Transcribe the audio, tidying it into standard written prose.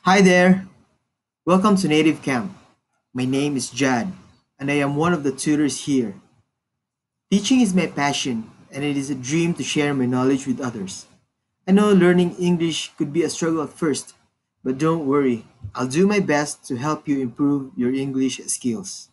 Hi there! Welcome to Native Camp. My name is Jad, and I am one of the tutors here. Teaching is my passion, and it is a dream to share my knowledge with others. I know learning English could be a struggle at first, but don't worry, I'll do my best to help you improve your English skills.